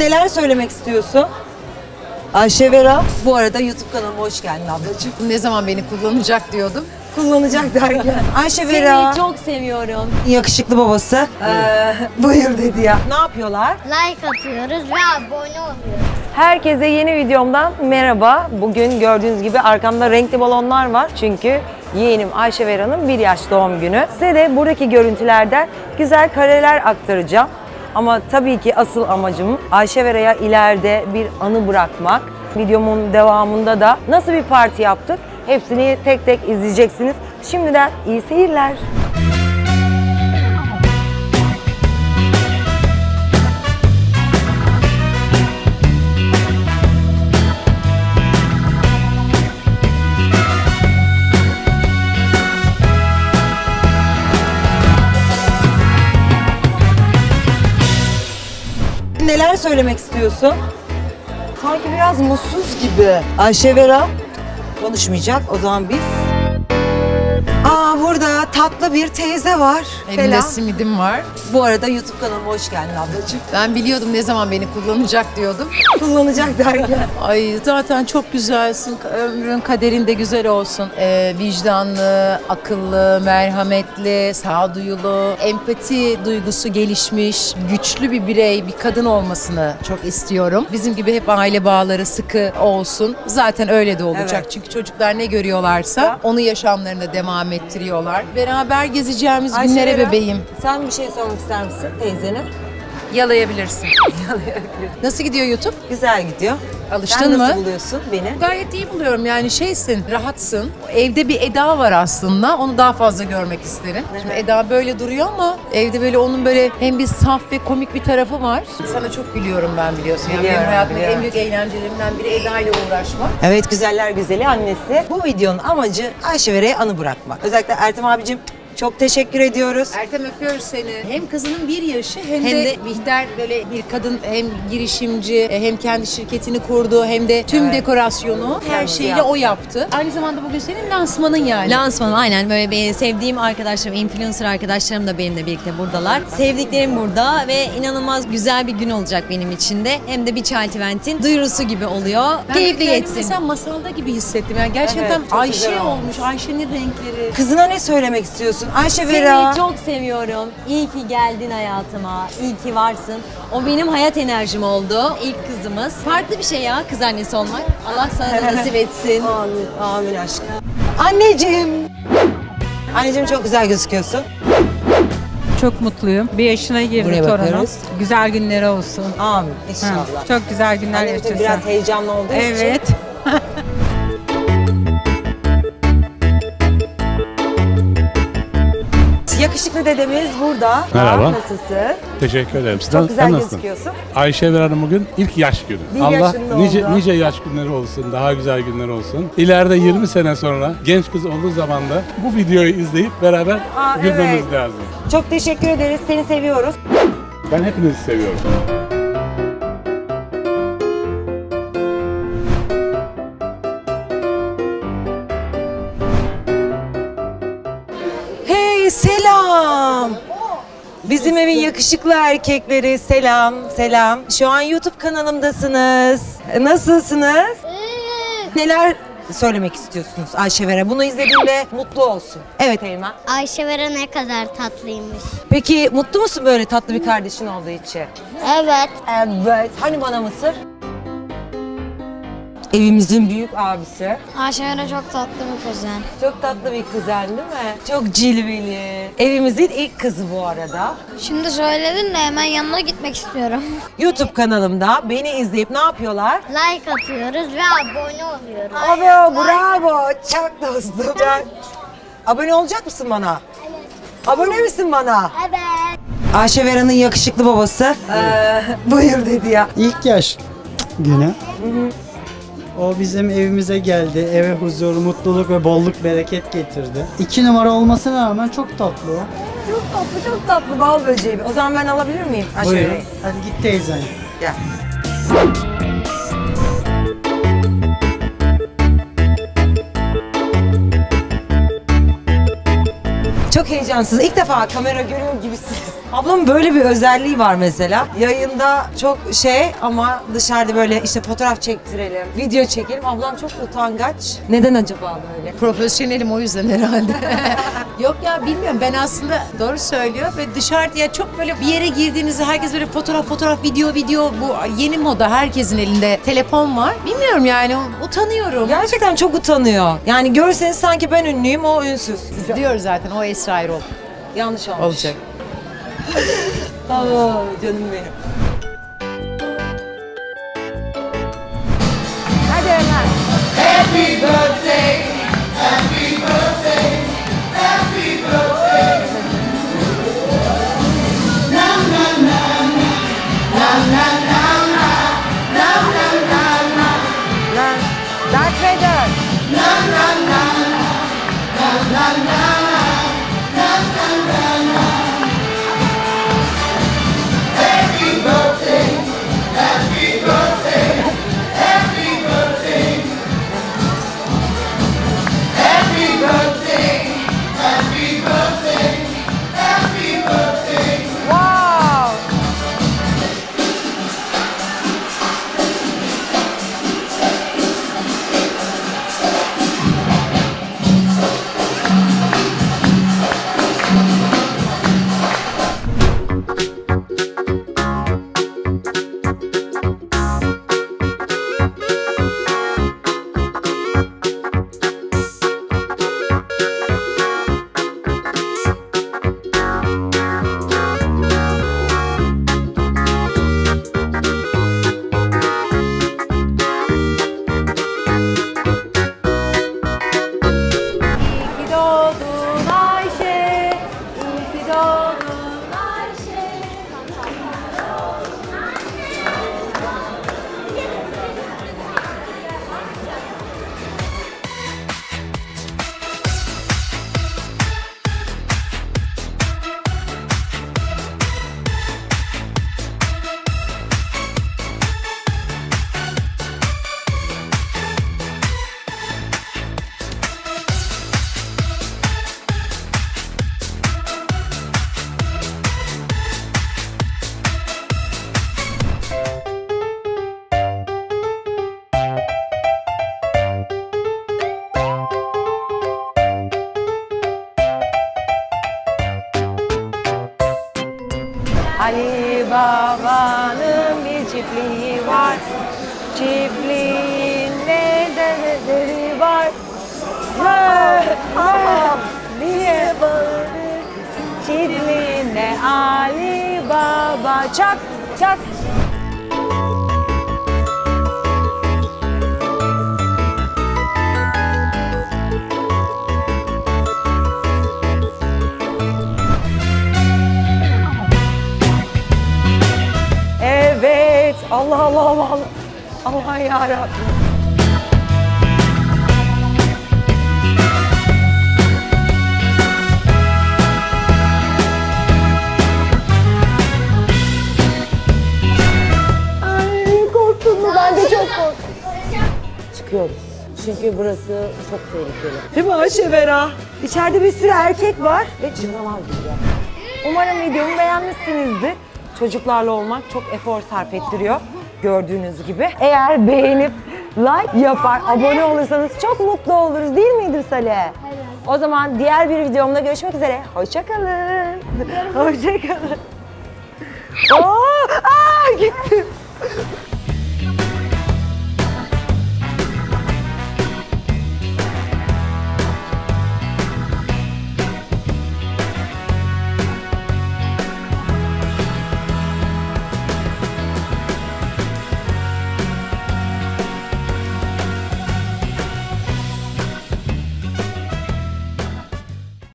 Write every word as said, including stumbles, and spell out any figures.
Neler söylemek istiyorsun? Ayşe Vera, bu arada YouTube kanalıma hoş geldin ablacığım. Ne zaman beni kullanacak diyordum. Kullanacak derken. Ayşe Vera. Seni çok seviyorum. Yakışıklı babası. Ee, buyur dedi ya. Ne yapıyorlar? Like atıyoruz ve abone oluyoruz. Herkese yeni videomdan merhaba. Bugün gördüğünüz gibi arkamda renkli balonlar var. Çünkü yeğenim Ayşe Vera'nın bir yaş doğum günü. Size de buradaki görüntülerden güzel kareler aktaracağım. Ama tabii ki asıl amacım Ayşe Vera'ya ileride bir anı bırakmak. Videomun devamında da nasıl bir parti yaptık hepsini tek tek izleyeceksiniz. Şimdiden iyi seyirler. Neler söylemek istiyorsun? Sanki biraz mutsuz gibi. Ayşe Vera konuşmayacak. O zaman biz... Aa, burada tatlı bir teyze var. Elimde Selam. simidim var. Bu arada YouTube kanalıma hoş geldin ablacığım. Ben biliyordum ne zaman beni kullanacak diyordum. Kullanacak derken. Ay zaten çok güzelsin. Ömrün kaderin de güzel olsun. Ee, vicdanlı, akıllı, merhametli, sağduyulu, empati duygusu gelişmiş, güçlü bir birey, bir kadın olmasını çok istiyorum. Bizim gibi hep aile bağları sıkı olsun. Zaten öyle de olacak. Evet. Çünkü çocuklar ne görüyorlarsa onu yaşamlarında devam ettiriyorlar. Beraber gezeceğimiz Ayşe günlere Vera, bebeğim. sen bir şey sormak ister misin teyzene? Yalayabilirsin. Nasıl gidiyor YouTube? Güzel gidiyor. Alıştın Sen mı? nasıl buluyorsun beni? Gayet iyi buluyorum yani şeysin, rahatsın. Evde bir Eda var aslında, onu daha fazla görmek isterim. Şimdi Eda böyle duruyor ama evde böyle onun böyle hem bir saf ve komik bir tarafı var. Sana çok gülüyorum ben biliyorsun. Yani Biliyorum, benim hayatımdaki biliyorum. en büyük eğlencelerimden biri Eda ile uğraşmak. Evet, güzeller güzeli annesi. Bu videonun amacı Ayşe Vera'ya anı bırakmak. Özellikle Ertem abicim çok teşekkür ediyoruz. Ertem öpüyoruz seni. Hem kızının bir yaşı hem, Hem de, de- Bihter böyle bir kadın hem girişimci hem kendi şirketini kurdu hem de tüm Evet. dekorasyonu her Kendisi şeyle yaptı. o yaptı. Aynı zamanda bugün senin lansmanın yani. Lansmanı aynen böyle bir sevdiğim arkadaşlarım, influencer arkadaşlarım da benimle birlikte buradalar. Sevdiklerim burada ve inanılmaz güzel bir gün olacak benim için de. Hem de bir Child Event'in duyurusu gibi oluyor. Ben Keyifli kendimi geçsin. Mesela masalda gibi hissettim. Yani gerçekten Evet, çok Ayşe güzel olmuş. olmuş. Ayşe'nin renkleri. Kızına ne söylemek istiyorsun? Ayşe Vera. Seni çok seviyorum. İyi ki geldin hayatıma. İyi ki varsın. O benim hayat enerjim oldu. İlk kızımız. Farklı bir şey ya kız annesi olmak. Allah sana da nasip etsin. Amin, amin aşkım. Anneciğim. Anneciğim çok güzel gözüküyorsun. Çok mutluyum. Bir yaşına girdi Buraya torunum. bakıyoruz. Güzel günleri olsun. Amin Ha, inşallah. çok güzel günler Annem tabii yaşasın. biraz heyecanlı olduğu için. Evet. Yakışıklı dedemiz burada. Merhaba. Nasılsın? Teşekkür ederim. Sen, Çok güzel sen nasılsın? gözüküyorsun. Ayşe Vera'nın bugün ilk yaş günü. Bir Allah yaşında nice, oldu. nice yaş günleri olsun, daha güzel günler olsun. İleride yirmi sene sonra genç kız olduğu zaman da bu videoyu izleyip beraber Aa, gülmemiz evet. lazım. Çok teşekkür ederiz. Seni seviyoruz. Ben hepinizi seviyorum. Hey selam. Bizim evin yakışıklı erkekleri selam selam. Şu an YouTube kanalımdasınız. Nasılsınız? Neler söylemek istiyorsunuz Ayşe Vera? Bunu izlediğinde mutlu olsun. Evet Elma. Ayşe Vera ne kadar tatlıymış. Peki mutlu musun böyle tatlı bir kardeşin olduğu için? Evet. Evet. Hani bana mısır? Evimizin büyük abisi. Ayşe Vera çok tatlı bir kuzen. Çok tatlı bir kuzen değil mi? Çok cilveli. Evimizin ilk kızı bu arada. Şimdi söyledin de hemen yanına gitmek istiyorum. YouTube kanalımda beni izleyip ne yapıyorlar? Like atıyoruz ve abone oluyoruz. Abi bravo. Çok dostum. Çok. Abone olacak mısın bana? Evet. Abone misin bana? Evet. Ayşe Vera'nın yakışıklı babası. Ee, buyur dedi ya. İlk yaş günü. O bizim evimize geldi. Eve huzur, mutluluk ve bolluk, bereket getirdi. İki numara olmasına rağmen çok tatlı o. Çok tatlı, çok tatlı bal böceği. O zaman ben alabilir miyim Ayşe Buyurun. Vera'yı? Hadi git teyzen. Gel. Çok heyecansız. İlk defa kamera görüyor gibisiniz. Ablamın böyle bir özelliği var mesela. Yayında çok şey ama dışarıda böyle işte fotoğraf çektirelim, video çekelim. Ablam çok utangaç. Neden acaba böyle? Profesyonelim o yüzden herhalde. Yok ya bilmiyorum, ben aslında doğru söylüyor ve dışarıya çok böyle bir yere girdiğinizde herkes böyle fotoğraf fotoğraf video video, bu yeni moda, herkesin elinde telefon var. Bilmiyorum yani, utanıyorum. Gerçekten çok utanıyor. Yani görseniz sanki ben ünlüyüm, o ünsüz. Diyoruz zaten, o Esra Erol Yanlış olmuş. olacak. Aa, canım benim. Hadi Ömer. Darth Vader. Wow. İyi ki doğdun Ayşe, iyi ki doğdun Ayşe. Ali Baba'nın bir çiftliği var. Çiftliğinde develeri var. Vay, vay, diye bağırır. Çiftliğinde Ali Baba. Çak, çak. Evet. Allah Allah Allah Allah. Allah yarabbim. Ay, korktun mu? Ben de çok korktum. Çıkıyoruz. Çünkü burası çok tehlikeli. Değil mi Ayşe Vera? İçeride bir sürü erkek var ve canavar gibi. Umarım videomu beğenmişsinizdir. Çocuklarla olmak çok efor sarf ettiriyor gördüğünüz gibi. Eğer beğenip like yapar, abone olursanız çok mutlu oluruz değil midir Salih? Evet. O zaman diğer bir videomda görüşmek üzere. Hoşça kalın. Hoşça kalın. Aa, aa, gittim.